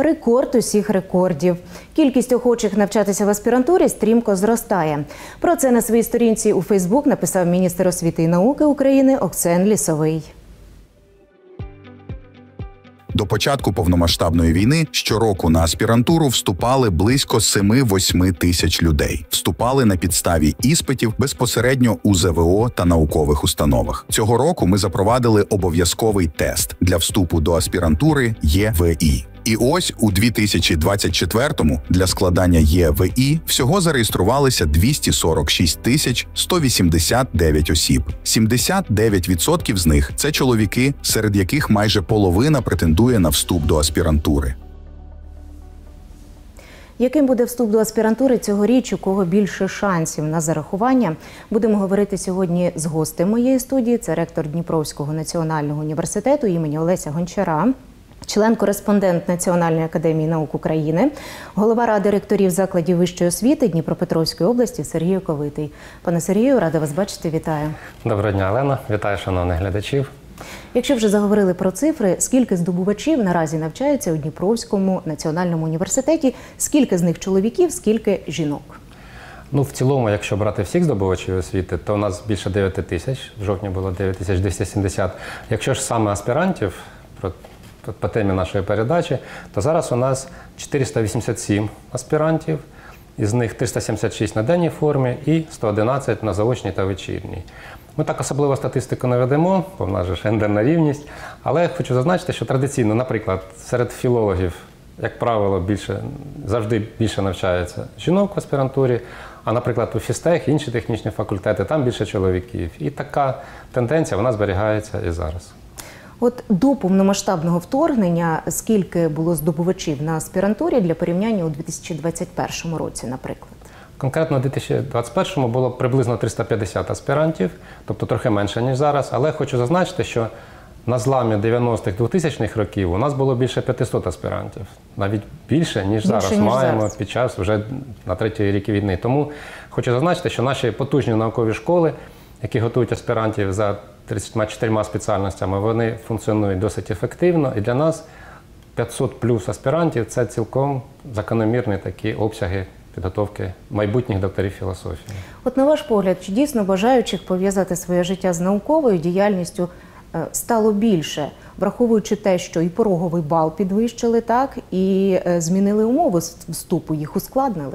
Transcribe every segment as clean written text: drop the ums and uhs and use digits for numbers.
Рекорд усіх рекордів. Кількість охочих навчатися в аспірантурі стрімко зростає. Про це на своїй сторінці у Фейсбук написав міністр освіти і науки України Оксен Лісовий. До початку повномасштабної війни щороку на аспірантуру вступали близько 7-8 тисяч людей. Вступали на підставі іспитів безпосередньо у ЗВО та наукових установах. Цього року ми запровадили обов'язковий тест для вступу до аспірантури ЄВІ. І ось у 2024-му для складання ЄВІ всього зареєструвалися 246 тисяч 189 осіб. 79% з них – це чоловіки, серед яких майже половина претендує на вступ до аспірантури. Яким буде вступ до аспірантури цьогоріч, у кого більше шансів на зарахування, будемо говорити сьогодні з гостем моєї студії. Це ректор Дніпровського національного університету імені Олеся Гончара, член-кореспондент Національної академії наук України, голова Ради ректорів закладів вищої освіти Дніпропетровської області Сергій Оковитий. Пане Сергію, рада вас бачити, вітаю. Доброго дня, Олена. Вітаю шановних глядачів. Якщо вже заговорили про цифри, скільки здобувачів наразі навчаються у Дніпровському національному університеті, скільки з них чоловіків, скільки жінок? В цілому, якщо брати всіх здобувачів освіти, то у нас більше 9 тисяч, в жовтні було 9270. Якщо ж саме аспірантів, по темі нашої передачі, то зараз у нас 487 аспірантів, із них 376 на денній формі і 111 на заочній та вечірній. Ми так особливо статистику не ведемо, бо в нас же гендерна рівність, але хочу зазначити, що традиційно, наприклад, серед філологів, як правило, завжди більше навчається жінок в аспірантурі, а, наприклад, у фізтех, інші технічні факультети, там більше чоловіків. І така тенденція, вона зберігається і зараз. От до повномасштабного вторгнення скільки було здобувачів на аспірантурі для порівняння у 2021 році, наприклад? Конкретно у 2021-му було приблизно 350 аспірантів, тобто трохи менше, ніж зараз. Але хочу зазначити, що на зламі 90-х, 2000-х років у нас було більше 500 аспірантів. Навіть більше, ніж зараз маємо під час вже на третій рік війни. Тому хочу зазначити, що наші потужні наукові школи, які готують аспірантів за 34 спеціальностями, вони функціонують досить ефективно. І для нас 500 плюс аспірантів – це цілком закономірні такі обсяги підготовки майбутніх докторів філософії. От на ваш погляд, чи дійсно бажаючих пов'язати своє життя з науковою діяльністю стало більше, враховуючи те, що і пороговий бал підвищили, так, і змінили умови вступу, їх ускладнили?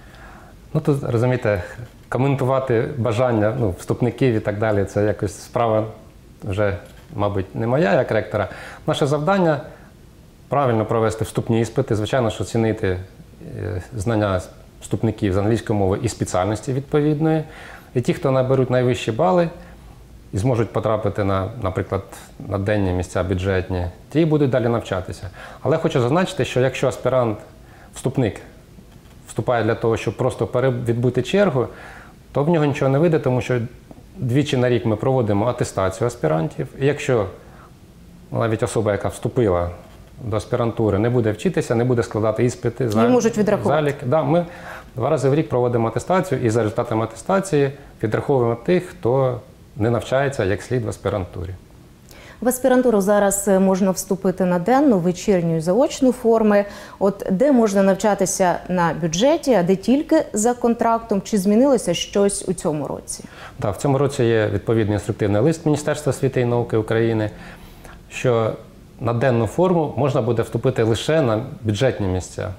Тут, розумієте, коментувати бажання вступників і так далі, це якось справа вже, мабуть, не моя як ректора. Наше завдання – правильно провести вступні іспити, звичайно, що оцінити знання вступників з англійської мови і спеціальності відповідної. І ті, хто наберуть найвищі бали і зможуть потрапити, наприклад, на денні місця бюджетні, ті будуть далі навчатися. Але хочу зазначити, що якщо аспірант, вступник, вступає для того, щоб просто відбути чергу, то в нього нічого не вийде, тому що двічі на рік ми проводимо атестацію аспірантів. І якщо навіть особа, яка вступила до аспірантури, не буде вчитися, не буде складати іспити, можуть відрахувати. Ми 2 рази в рік проводимо атестацію і за результатами атестації відраховуємо тих, хто не навчається як слід в аспірантурі. В аспірантуру зараз можна вступити на денну, вечірню і заочну форми. От де можна навчатися на бюджеті, а де тільки за контрактом? Чи змінилося щось у цьому році? Так, в цьому році є відповідний інструктивний лист Міністерства освіти і науки України, що на денну форму можна буде вступити лише на бюджетні місця.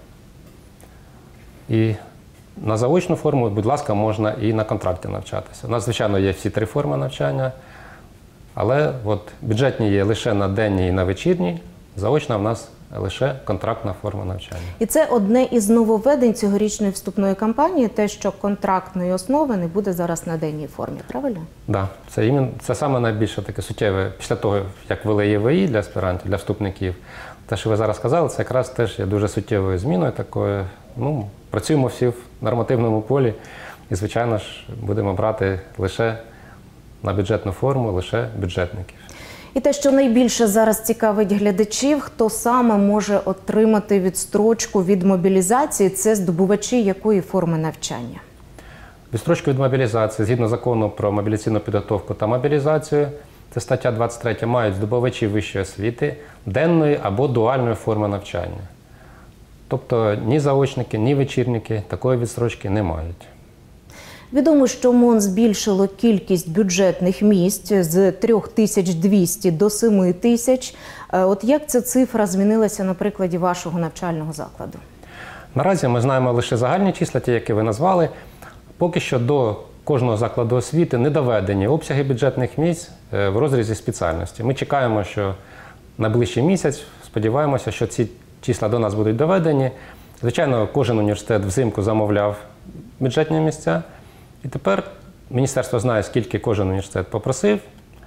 І на заочну форму, будь ласка, можна і на контракті навчатися. У нас, звичайно, є всі 3 форми навчання, але бюджетні є лише на денній і на вечірній, заочна в нас лише контрактна форма навчання. І це одне із нововведень цьогорічної вступної кампанії, те, що контрактної основи не буде зараз на денній формі, правильно? Так, це саме найбільше таке суттєве, після того, як ввели ЄВІ для аспірантів, для вступників. Те, що ви зараз сказали, це якраз теж є дуже суттєвою зміною такою. Працюємо всі в нормативному полі і, звичайно ж, будемо брати лише на бюджетну форму, лише бюджетників. І те, що найбільше зараз цікавить глядачів, хто саме може отримати відстрочку від мобілізації, це здобувачі якої форми навчання? Відстрочку від мобілізації, згідно закону про мобілізаційну підготовку та мобілізацію, це стаття 23, мають здобувачі вищої освіти денної або дуальної форми навчання. Тобто ні заочники, ні вечірники такої відстрочки не мають. Відомо, що МОН збільшило кількість бюджетних місць з 3200 до 7000. От як ця цифра змінилася на прикладі вашого навчального закладу? Наразі ми знаємо лише загальні числа, ті, які ви назвали. Поки що до кожного закладу освіти не доведені обсяги бюджетних місць в розрізі спеціальності. Ми чекаємо, що найближчий місяць, сподіваємося, що ці числа до нас будуть доведені. Звичайно, кожен університет взимку замовляв бюджетні місця. І тепер міністерство знає, скільки кожен університет попросив,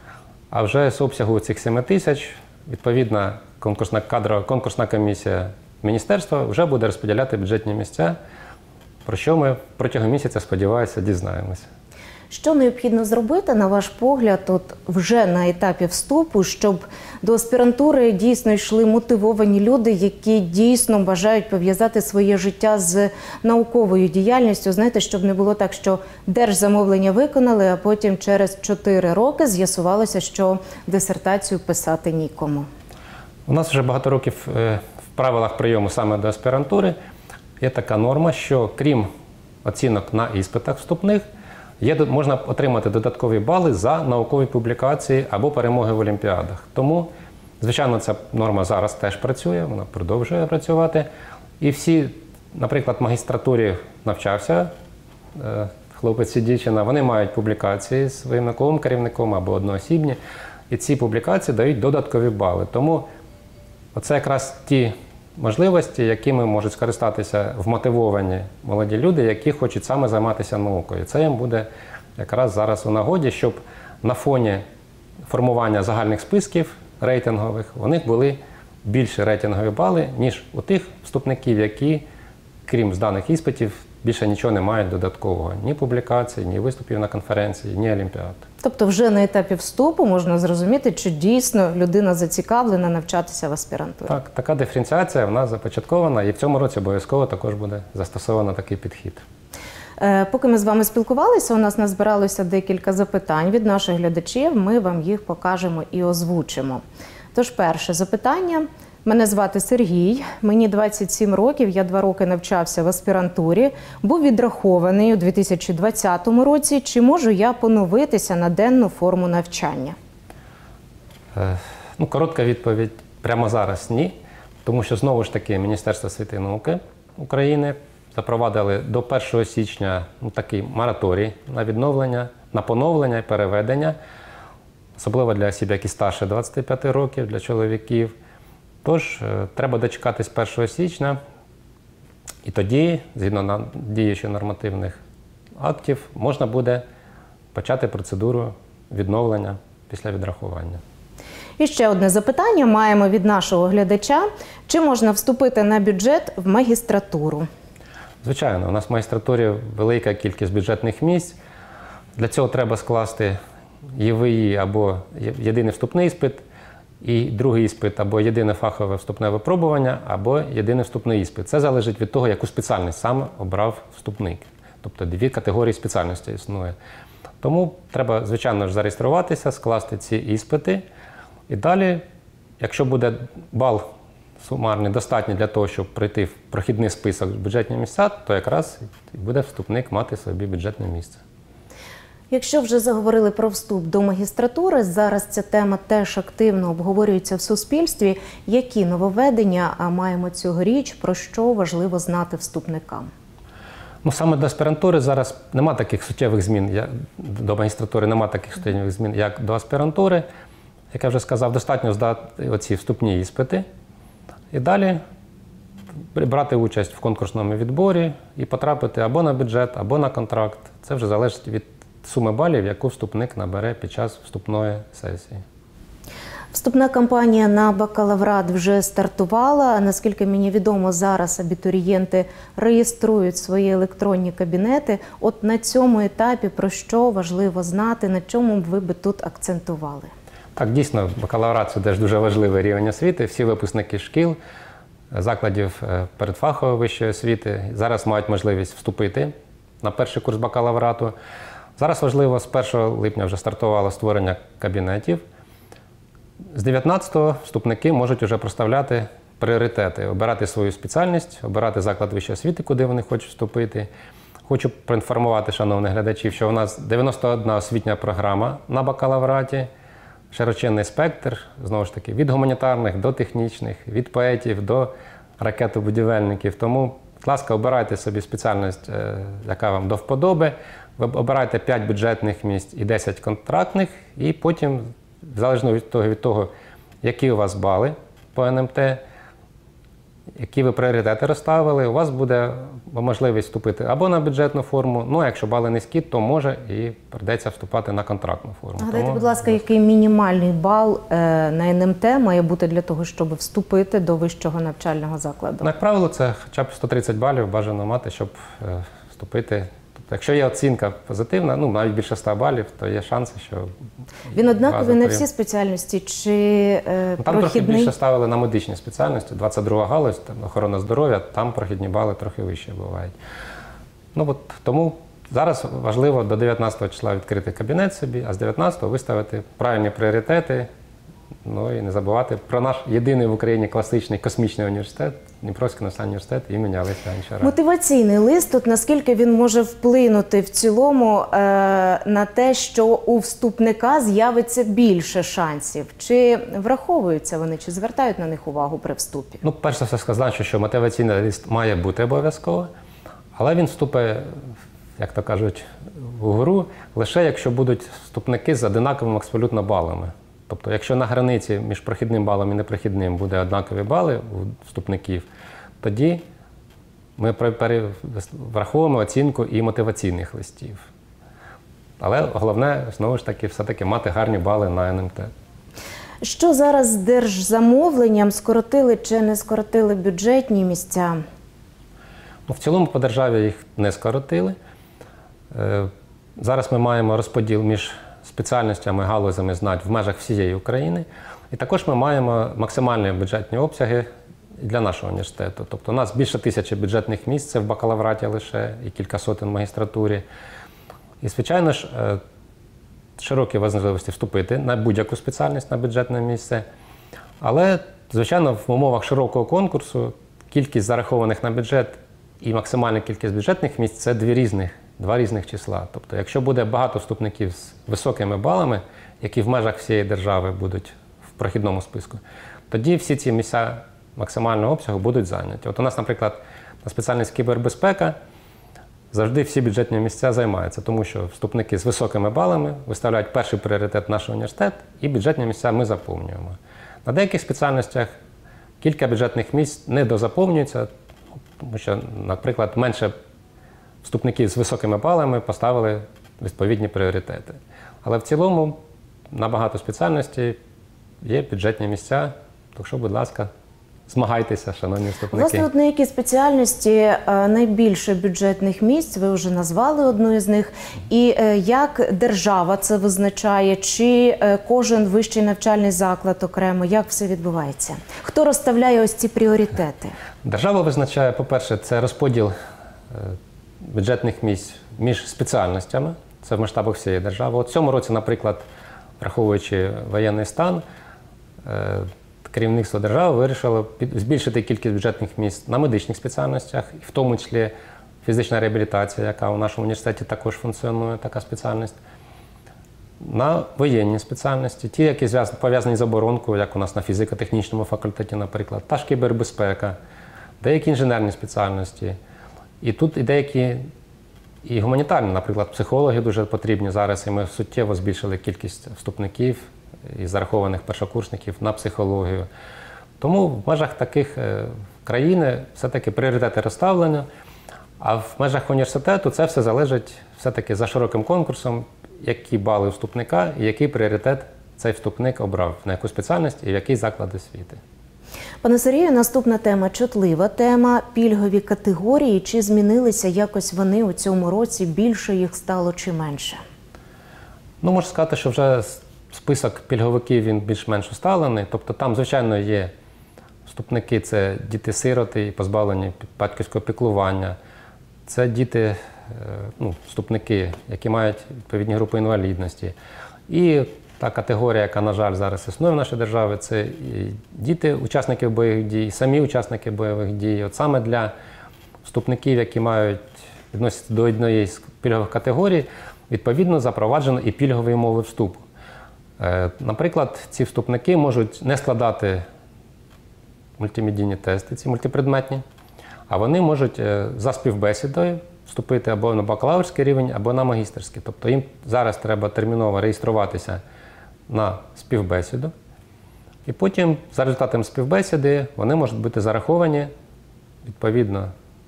а вже з обсягу цих 7000 відповідна конкурсна комісія міністерства вже буде розподіляти бюджетні місця, про що ми протягом місяця, сподіваюся, дізнаємося. Що необхідно зробити, на ваш погляд, от вже на етапі вступу, щоб до аспірантури дійсно йшли мотивовані люди, які дійсно бажають пов'язати своє життя з науковою діяльністю? Знаєте, щоб не було так, що держзамовлення виконали, а потім через 4 роки з'ясувалося, що дисертацію писати нікому. У нас вже багато років в правилах прийому саме до аспірантури є така норма, що крім оцінок на іспитах вступних, можна отримати додаткові бали за наукові публікації або перемоги в олімпіадах. Тому, звичайно, ця норма зараз теж працює, вона продовжує працювати. І всі, наприклад, в магістратурі навчався хлопець і дівчина, вони мають публікації з своїм науковим керівником або одноосібні, і ці публікації дають додаткові бали. Тому оце якраз ті можливості, якими можуть скористатися вмотивовані молоді люди, які хочуть саме займатися наукою. Це їм буде якраз зараз у нагоді, щоб на фоні формування загальних списків рейтингових у них були більші рейтингові бали, ніж у тих вступників, які, крім зданих іспитів, більше нічого не мають додаткового. Ні публікацій, ні виступів на конференції, ні олімпіад. Тобто вже на етапі вступу можна зрозуміти, чи дійсно людина зацікавлена навчатися в аспірантурі? Так, така диференціація в нас започаткована, і в цьому році обов'язково також буде застосовано такий підхід. Поки ми з вами спілкувалися, у нас назбиралося декілька запитань від наших глядачів, ми вам їх покажемо і озвучимо. Тож перше запитання. Мене звати Сергій, мені 27 років, я 2 роки навчався в аспірантурі, був відрахований у 2020 році. Чи можу я поновитися на денну форму навчання? Коротка відповідь прямо зараз – ні. Тому що, знову ж таки, Міністерство освіти і науки України запровадили до 1 січня такий мораторій на відновлення, на поновлення і переведення, особливо для осіб, які старше 25 років, для чоловіків. Тож, треба дочекатись 1 січня, і тоді, згідно діючих нормативних актів, можна буде почати процедуру відновлення після відрахування. І ще одне запитання маємо від нашого глядача. Чи можна вступити на бюджет в магістратуру? Звичайно, у нас в магістратурі велика кількість бюджетних місць. Для цього треба скласти ЄВІ або єдиний вступний іспит, і другий іспит або єдине фахове вступне випробування, або єдиний вступний іспит. Це залежить від того, яку спеціальність саме обрав вступник. Тобто 2 категорії спеціальності існує. Тому треба, звичайно ж, зареєструватися, скласти ці іспити. І далі, якщо буде бал сумарний достатній для того, щоб пройти в прохідний список бюджетні місця, то якраз буде вступник мати собі бюджетне місце. Якщо вже заговорили про вступ до магістратури, зараз ця тема теж активно обговорюється в суспільстві. Які нововведення маємо цьогоріч, про що важливо знати вступникам? Саме до аспірантури зараз немає таких суттєвих змін, до магістратури немає таких суттєвих змін, як до аспірантури. Як я вже сказав, достатньо здати оці вступні іспити і далі брати участь в конкурсному відборі і потрапити або на бюджет, або на контракт. Це вже залежить від суми балів, яку вступник набере під час вступної сесії. Вступна кампанія на бакалаврат вже стартувала. Наскільки мені відомо, зараз абітурієнти реєструють свої електронні кабінети. От на цьому етапі про що важливо знати, на чому б ви би тут акцентували? Так, дійсно, бакалаврат – це теж дуже важливий рівень освіти. Всі випускники шкіл, закладів передфахової вищої освіти зараз мають можливість вступити на перший курс бакалаврату. Зараз важливо, з 1 липня вже стартувало створення кабінетів. З 19-го вступники можуть вже проставляти пріоритети, обирати свою спеціальність, обирати заклад вищої освіти, куди вони хочуть вступити. Хочу проінформувати шановних глядачів, що у нас 91 освітня програма на бакалавраті, широченний спектр, знову ж таки, від гуманітарних до технічних, від поетів до ракетобудівельників. Тому, будь ласка, обирайте собі спеціальність, яка вам до вподоби. Ви обирайте 5 бюджетних місць і 10 контрактних, і потім, залежно від того, які у вас бали по НМТ, які ви пріоритети розставили, у вас буде можливість вступити або на бюджетну форму, ну а якщо бали низькі, то може і прийдеться вступати на контрактну форму. Нагадайте, будь ласка, який мінімальний бал на НМТ має бути для того, щоб вступити до вищого навчального закладу? Ну, як правило, це хоча б 130 балів бажано мати, щоб вступити. Тобто, якщо є оцінка позитивна, ну навіть більше 100 балів, то є шанси, що... Він однаковий на всі спеціальності чи там прохідний? Трохи більше ставили на медичні спеціальності, 22 галузь, там, охорона здоров'я, там прохідні бали трохи вище бувають. Ну, от, тому зараз важливо до 19 числа відкрити кабінет собі, а з 19-го виставити правильні пріоритети, ну і не забувати про наш єдиний в Україні класичний космічний університет, Дніпровський національний університет імені Олеся Гончара. Мотиваційний лист, тут наскільки він може вплинути в цілому на те, що у вступника з'явиться більше шансів? Чи враховуються вони, чи звертають на них увагу при вступі? Ну, перш за все сказати, що мотиваційний лист має бути обов'язково, але він вступить, як то кажуть, у гру лише якщо будуть вступники з однаковими абсолютно балами. Тобто, якщо на границі між прохідним балом і непрохідним буде однакові бали у вступників, тоді ми враховуємо оцінку і мотиваційних листів. Але головне, знову ж таки, все-таки мати гарні бали на НМТ. Що зараз з держзамовленням? Скоротили чи не скоротили бюджетні місця? Ну, в цілому по державі їх не скоротили. Зараз ми маємо розподіл між спеціальностями, галузями знань в межах всієї України. І також ми маємо максимальні бюджетні обсяги для нашого університету. Тобто у нас більше 1000 бюджетних місць, це в бакалавраті лише, і кілька сотень в магістратурі. І, звичайно ж, широкі можливості вступити на будь-яку спеціальність, на бюджетне місце. Але, звичайно, в умовах широкого конкурсу кількість зарахованих на бюджет і максимальна кількість бюджетних місць – це два різних числа. Тобто, якщо буде багато вступників з високими балами, які в межах всієї держави будуть в прохідному списку, тоді всі ці місця максимального обсягу будуть зайняті. От у нас, наприклад, на спеціальність кібербезпека завжди всі бюджетні місця займаються, тому що вступники з високими балами виставляють перший пріоритет нашого університету, і бюджетні місця ми заповнюємо. На деяких спеціальностях кілька бюджетних місць не дозаповнюються, тому що, наприклад, менше вступників з високими балами поставили відповідні пріоритети. Але в цілому на багато спеціальностей є бюджетні місця, так що, будь ласка, змагайтеся, шановні вступники. Власне, от на які спеціальності найбільше бюджетних місць, ви вже назвали одну із них, і як держава це визначає, чи кожен вищий навчальний заклад окремо, як все відбувається? Хто розставляє ось ці пріоритети? Держава визначає, по-перше, це розподіл бюджетних місць між спеціальностями, це в масштабах всієї держави. От в цьому році, наприклад, враховуючи воєнний стан, керівництво держави вирішило збільшити кількість бюджетних місць на медичних спеціальностях, в тому числі фізична реабілітація, яка у нашому університеті також функціонує, така спеціальність, на воєнні спеціальності, ті, які пов'язані з оборонкою, як у нас на фізико-технічному факультеті, наприклад, та ж кібербезпека, деякі інженерні спеціальності. І тут і деякі і гуманітарні, наприклад, психологи дуже потрібні зараз, і ми суттєво збільшили кількість вступників і зарахованих першокурсників на психологію. Тому в межах таких країни все-таки пріоритети розставлені, а в межах університету це все залежить все-таки за широким конкурсом, які бали вступника і який пріоритет цей вступник обрав, на яку спеціальність і в який заклад освіти. Пане Сергію, наступна тема, чутлива тема, пільгові категорії. Чи змінилися якось вони у цьому році, більше їх стало чи менше? Ну, можу сказати, що вже список пільговиків, він більш-менш усталений. Тобто там, звичайно, є вступники, це діти-сироти і позбавлені батьківського піклування. Це діти, вступники, які мають відповідні групи інвалідності. І та категорія, яка, на жаль, зараз існує в нашій державі, це і діти учасників бойових дій, і самі учасники бойових дій. От саме для вступників, які відносяться до однієї з пільгових категорій, відповідно запроваджено і пільгові умови вступу. Наприклад, ці вступники можуть не складати мультимедійні тести, ці мультипредметні, а вони можуть за співбесідою вступити або на бакалаврський рівень, або на магістерський. Тобто їм зараз треба терміново реєструватися на співбесіду. І потім, за результатами співбесіди, вони можуть бути зараховані відповідно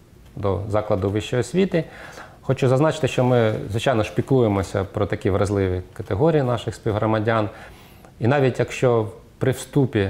до закладу вищої освіти. Хочу зазначити, що ми, звичайно, піклуємося про такі вразливі категорії наших співгромадян. І навіть якщо при вступі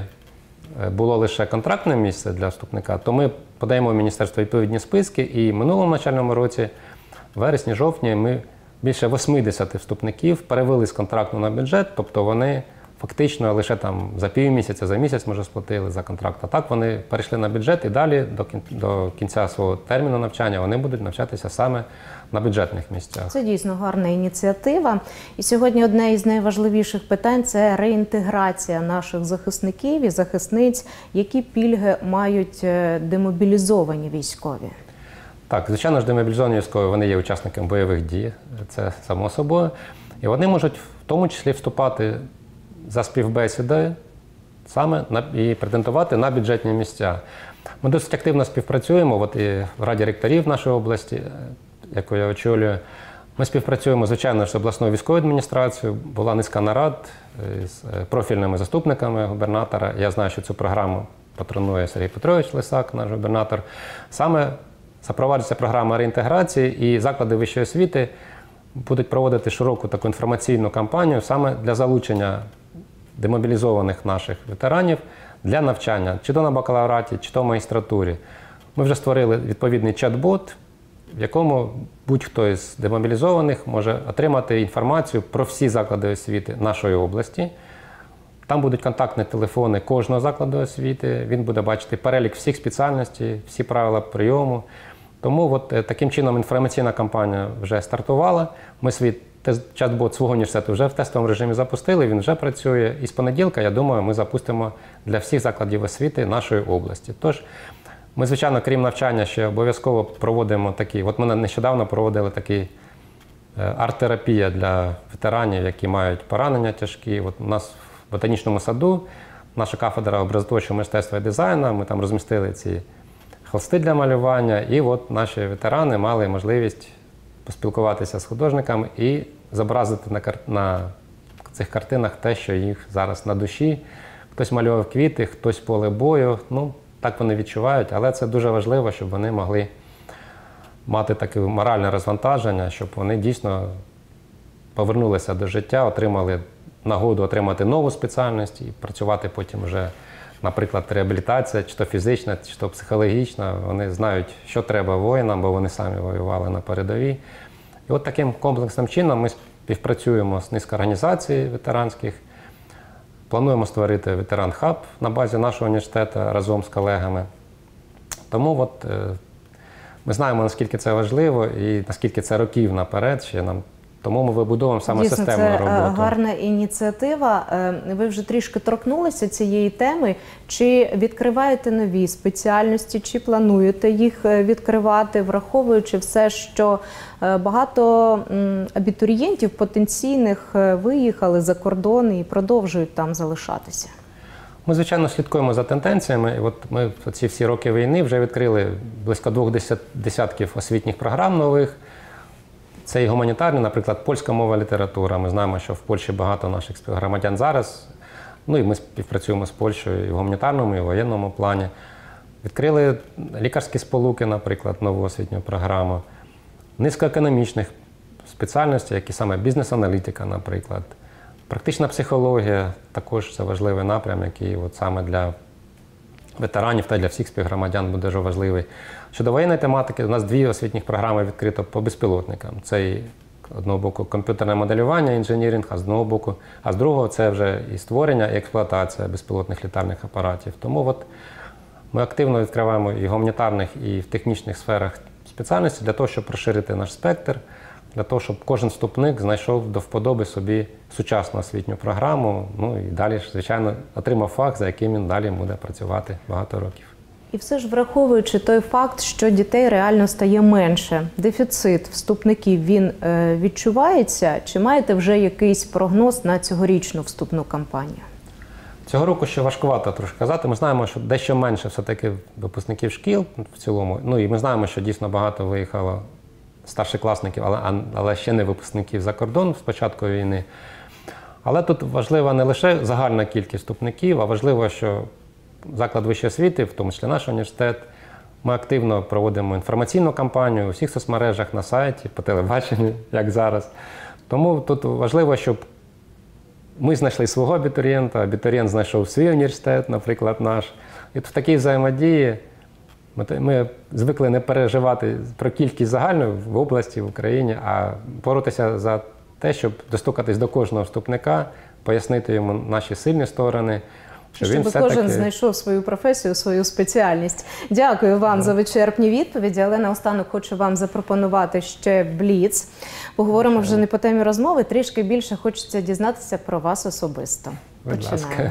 було лише контрактне місце для вступника, то ми подаємо в міністерство відповідні списки, і в минулому навчальному році, в вересні-жовтні, ми більше 80 вступників перевели з контракту на бюджет, тобто вони фактично лише там за півмісяця, за місяць, може, сплатили за контракт. А так вони перейшли на бюджет і далі до кінця свого терміну навчання вони будуть навчатися саме на бюджетних місцях. Це дійсно гарна ініціатива. І сьогодні одне із найважливіших питань – це реінтеграція наших захисників і захисниць, які пільги мають демобілізовані військові. Так, звичайно ж, демобілізовані військові, вони є учасниками бойових дій, це само собою. І вони можуть в тому числі вступати за співбесідою саме і претендувати на бюджетні місця. Ми досить активно співпрацюємо, от і в Раді ректорів нашої області, яку я очолюю. Ми співпрацюємо, звичайно, з обласною військовою адміністрацією. Була низка нарад з профільними заступниками губернатора. Я знаю, що цю програму патронує Сергій Петрович Лисак, наш губернатор. Саме запроваджується програма реінтеграції, і заклади вищої освіти будуть проводити широку таку інформаційну кампанію саме для залучення демобілізованих наших ветеранів для навчання, чи то на бакалавраті, чи то в магістратурі. Ми вже створили відповідний чат-бот, в якому будь-хто із демобілізованих може отримати інформацію про всі заклади освіти нашої області. Там будуть контактні телефони кожного закладу освіти, він буде бачити перелік всіх спеціальностей, всі правила прийому. Тому от таким чином інформаційна кампанія вже стартувала. Ми свій чат-бот свого університету вже в тестовому режимі запустили, він вже працює. І з понеділка, я думаю, ми запустимо для всіх закладів освіти нашої області. Тож, ми, звичайно, крім навчання, ще обов'язково проводимо такі, от ми нещодавно проводили такий арт-терапія для ветеранів, які мають поранення тяжкі. От у нас в ботанічному саду наша кафедра образотворчого мистецтва і дизайну, ми там розмістили ці холсти для малювання, і от наші ветерани мали можливість поспілкуватися з художниками і зобразити на цих картинах те, що їх зараз на душі. Хтось малював квіти, хтось поле бою. Ну, так вони відчувають, але це дуже важливо, щоб вони могли мати таке моральне розвантаження, щоб вони дійсно повернулися до життя, отримали нагоду отримати нову спеціальність і працювати потім вже, наприклад, реабілітація, чи то фізична, чи то психологічна. Вони знають, що треба воїнам, бо вони самі воювали на передовій. І от таким комплексним чином ми співпрацюємо з низкою організацій ветеранських. Плануємо створити ветеран-хаб на базі нашого університету разом з колегами. Тому от, ми знаємо, наскільки це важливо і наскільки це років наперед ще нам. Тому ми вибудовуємо саме системну роботу. Це гарна ініціатива. Ви вже трішки торкнулися цієї теми. Чи відкриваєте нові спеціальності, чи плануєте їх відкривати, враховуючи все, що багато абітурієнтів потенційних виїхали за кордон і продовжують там залишатися? Ми, звичайно, слідкуємо за тенденціями. От ми ці всі роки війни вже відкрили близько 2 десятків освітніх програм нових. Це і гуманітарні, наприклад, польська мова, література. Ми знаємо, що в Польщі багато наших співгромадян зараз. Ну і ми співпрацюємо з Польщею і в гуманітарному, і в воєнному плані. Відкрили лікарські сполуки, наприклад, нову освітню програму. Низка економічних спеціальностей, які саме бізнес-аналітика, наприклад. Практична психологія також це важливий напрям, який от саме для ветеранів та для всіх співгромадян буде дуже важливий. Щодо воєнної тематики, у нас 2 освітніх програми відкрито по безпілотникам. Це і, з одного боку, комп'ютерне моделювання, інженіринг, а з другого це вже і створення, і експлуатація безпілотних літальних апаратів. Тому от ми активно відкриваємо і в гуманітарних, і в технічних сферах спеціальності для того, щоб розширити наш спектр, для того, щоб кожен вступник знайшов до вподоби собі сучасну освітню програму, ну і далі, звичайно, отримав фах, за яким він далі буде працювати багато років. І все ж враховуючи той факт, що дітей реально стає менше, дефіцит вступників, він відчувається? Чи маєте вже якийсь прогноз на цьогорічну вступну кампанію? Цього року ще важкувато трошки казати. Ми знаємо, що дещо менше все-таки випускників шкіл в цілому. Ну і ми знаємо, що дійсно багато виїхало старшокласників, але ще не випускників за кордон з початку війни. Але тут важлива не лише загальна кількість вступників, а важливо, що заклад вищої освіти, в тому числі наш університет, ми активно проводимо інформаційну кампанію у всіх соцмережах, на сайті, по телебаченню, як зараз. Тому тут важливо, щоб ми знайшли свого абітурієнта, абітурієнт знайшов свій університет, наприклад, наш. І в такій взаємодії ми звикли не переживати про кількість загальну в області, в Україні, а боротися за те, щоб достукатись до кожного вступника, пояснити йому наші сильні сторони. Щоб кожен знайшов свою професію, свою спеціальність. Дякую вам за вичерпні відповіді, але наостанок хочу вам запропонувати ще бліц. Поговоримо вже не по темі розмови, трішки більше хочеться дізнатися про вас особисто. Будь ласка.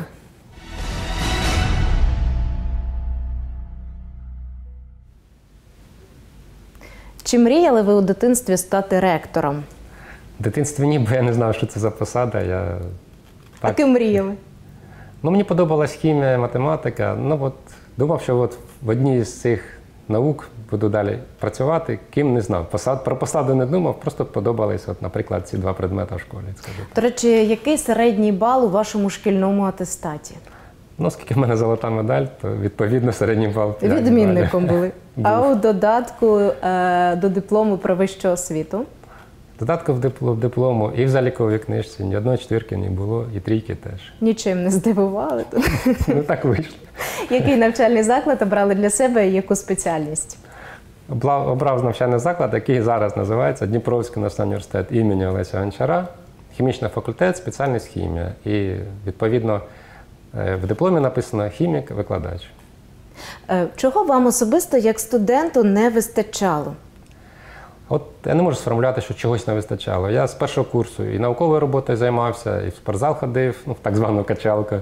Чи мріяли ви у дитинстві стати ректором? В дитинстві ні, бо я не знав, що це за посада. А ким мріяли? Ну, мені подобалась хімія, математика. Ну, от, думав, що от в одній з цих наук буду далі працювати. Ким, не знав. Про посаду не думав, просто подобались, от, наприклад, ці два предмети в школі. До речі, який середній бал у вашому шкільному атестаті? Ну, оскільки в мене золота медаль, то відповідно середній бал 5 балів. Відмінником були. А у додатку до диплому про вищу освіту? Додатку в диплому і в заліковій книжці ні одної четвірки не було, і трійки теж. Нічим не здивували? Ну так вийшло. Який навчальний заклад обрали для себе і яку спеціальність? Обрав навчальний заклад, який зараз називається Дніпровський національний університет імені Олеся Гончара, хімічний факультет, спеціальність хімія. І відповідно в дипломі написано хімік-викладач. Чого вам особисто як студенту не вистачало? От я не можу сформулювати, що чогось не вистачало. Я з першого курсу і науковою роботою займався, і в спортзал ходив, ну, в так звану качалку.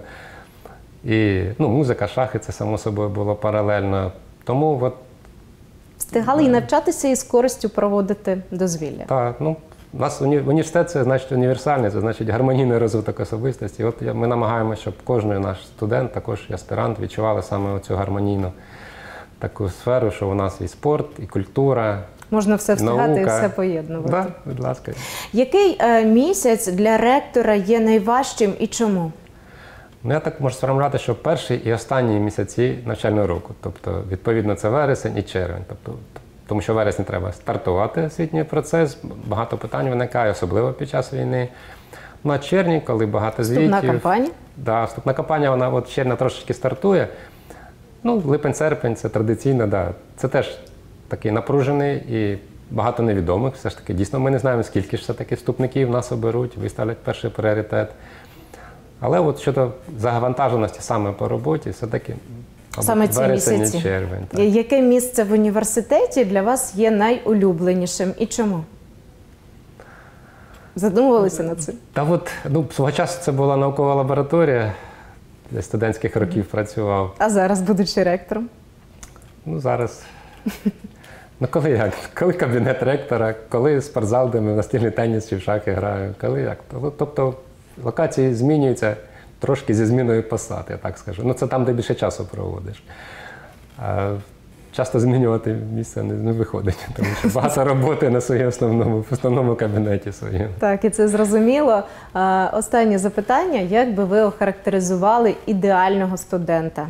І музика, шахи, це само собою було паралельно. Тому от... Встигали і навчатися, і з користю проводити дозвілля? Так, у нас університет – це значить універсальний, це значить гармонійний розвиток особистості. От ми намагаємося, щоб кожен наш студент, також і аспірант, відчували саме цю гармонійну таку сферу, що у нас і спорт, і культура, можна все встигати наука. І все поєднувати. Так, будь ласка. Який місяць для ректора є найважчим і чому? Я так можу сформулювати, що перший і останній місяці навчального року. Тобто, відповідно, це вересень і червень. Тому що в вересні треба стартувати освітній процес, багато питань виникає, особливо під час війни. Ну, а червні, коли багато звітів. Вступна кампанія? Да, вступна кампанія, вона от червня трошечки стартує. Липень-серпень – це традиційно, да. Це теж такий напружений і багато невідомих. Все ж таки, дійсно, ми не знаємо, скільки ж все-таки вступників нас оберуть, виставлять перший пріоритет. Але от щодо завантаженості саме по роботі, все-таки саме ці місяці. Червень. Так. Яке місце в університеті для вас є найулюбленішим і чому? Задумувалися над цим? Та от, свого часу це була наукова лабораторія, для студентських років працював. А зараз, будучи ректором? Зараз. Коли як? Коли кабінет ректора, коли спортзал, де ми в настільний теніс чи в шахи граю, коли як? Тобто локації змінюються трошки зі зміною посад, я так скажу. Це там, де більше часу проводиш. А часто змінювати місце не виходить, тому що багато роботи на своєму основному кабінеті своєму. Так, і це зрозуміло. Останнє запитання. Як би ви охарактеризували ідеального студента?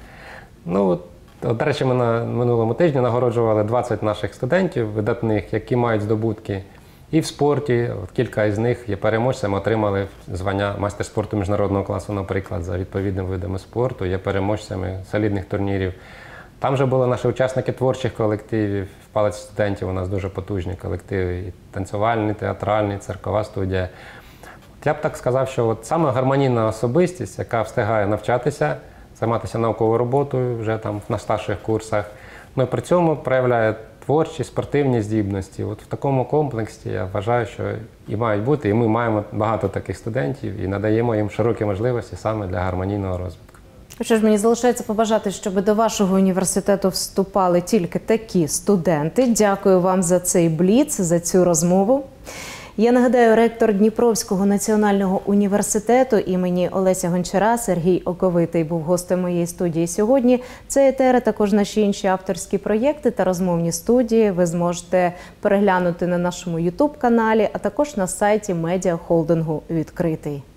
До речі, ми на минулому тижні нагороджували 20 наших студентів видатних, які мають здобутки і в спорті. Кілька із них є переможцями, отримали звання майстер спорту міжнародного класу, наприклад, за відповідними видами спорту, є переможцями солідних турнірів. Там же були наші учасники творчих колективів, в Палаці студентів у нас дуже потужні колективи, і танцювальний, театральний, циркова студія. Я б так сказав, що саме гармонійна особистість, яка встигає навчатися, займатися науковою роботою вже там на старших курсах, і при цьому проявляє творчі, спортивні здібності. От в такому комплексі я вважаю, що і мають бути, і ми маємо багато таких студентів і надаємо їм широкі можливості саме для гармонійного розвитку. Що ж, мені залишається побажати, щоб до вашого університету вступали тільки такі студенти. Дякую вам за цей бліц, за цю розмову. Я нагадаю, ректор Дніпровського національного університету імені Олеся Гончара Сергій Оковитий був гостем моєї студії сьогодні. Це етер, а також наші інші авторські проєкти та розмовні студії ви зможете переглянути на нашому YouTube-каналі, а також на сайті медіахолдингу «Відкритий».